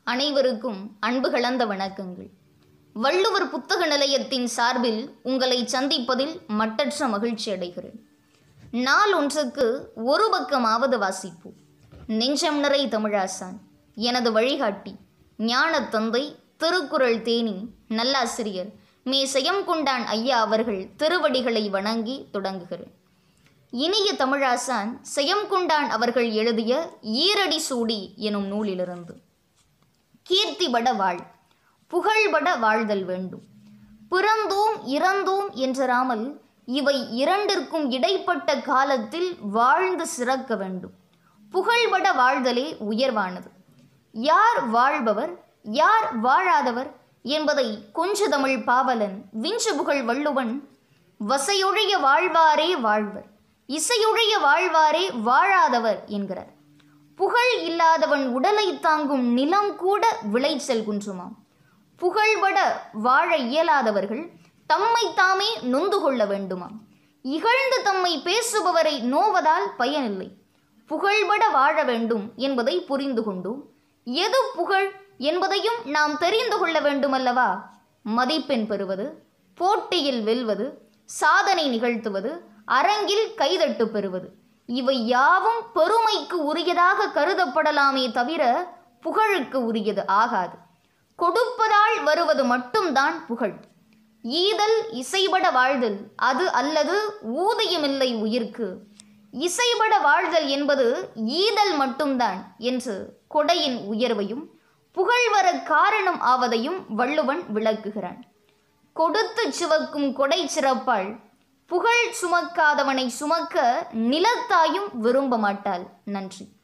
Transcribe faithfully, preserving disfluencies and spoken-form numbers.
அனைவருக்கும் அன்பு கலந்த வணக்கங்கள். வள்ளுவர் புத்தக நிலையத்தின் சார்பில் உங்களை சந்திப்பதில் மட்டற்ற மகிழ்ச்சி அடைகிறேன். நாள் ஒன்றுக்கு ஒரு பக்கமாவது வாசிப்போம். நெஞ்சம் நிறை தமிழாசான், எனது வழிகாட்டி, ஞான தந்தை, திருக்குறள் தேனி, நல்லாசிரியர் மே செயம்கொண்டான் ஐயா அவர்கள் திருவடிகளை வணங்கி தொடங்குகிறேன். இனிய தமிழாசான் செயம்கொண்டான் அவர்கள் எழுதிய ஈரடி சூடி எனும் நூலிலிருந்து, கீர்த்திபட வாழ், புகழ்பட வாழ்தல் வேண்டும். பிறந்தோம் இறந்தோம் என்றாமல் இவை இரண்டிற்கும் இடைப்பட்ட காலத்தில் வாழ்ந்து சிறக்க வேண்டும். புகழ்பட வாழ்தலே உயர்வானது. யார் வாழ்பவர், யார் வாழாதவர் என்பதை கொஞ்ச தமிழ் பாவலன் விஞ்சு புகழ் வள்ளுவன் வசையொழிய வாழ்வாரே வாழ்வர், இசையொழிய வாழ்வாரே வாழாதவர் என்கிறார். புகழ் இல்லாதவன் உடலை தாங்கும் நிலம் கூட விளைச்சல் குன்றுமாம். புகழ்பட வாழ இயலாதவர்கள் தம்மை தாமே நொந்து கொள்ள வேண்டுமாம். இகழ்ந்து தம்மை பேசுபவரை நோவதால் பயனில்லை. புகழ்பட வாழ வேண்டும் என்பதை புரிந்து கொண்டோம். எது புகழ் என்பதையும் நாம் தெரிந்து கொள்ள வேண்டுமல்லவா? மதிப்பெண் பெறுவது, போட்டியில் வெல்வது, சாதனை நிகழ்த்துவது, அரங்கில் கைதட்டு பெறுவது, இவை யாவும் பெருமைக்கு உரியதாக கருதப்படலாமே தவிர புகழுக்கு உரியது ஆகாது. கொடுப்பதால் வருவது மட்டும்தான் புகழ். ஈதல் இசைபட வாழ்தல் அது அல்லது ஊதியமில்லை உயிர்க்கு. இசைபட வாழ்தல் என்பது ஈதல் மட்டும்தான் என்று கொடையின் உயர்வையும் புகழ் வர காரணம் ஆவதையும் வள்ளுவன் விளக்குகிறான். கொடுத்து சிவக்கும் கொடை சிறப்பாள், புகழ் சுமக்காதவனை சுமக்க நிலத்தாயும் விரும்ப மாட்டாள். நன்றி.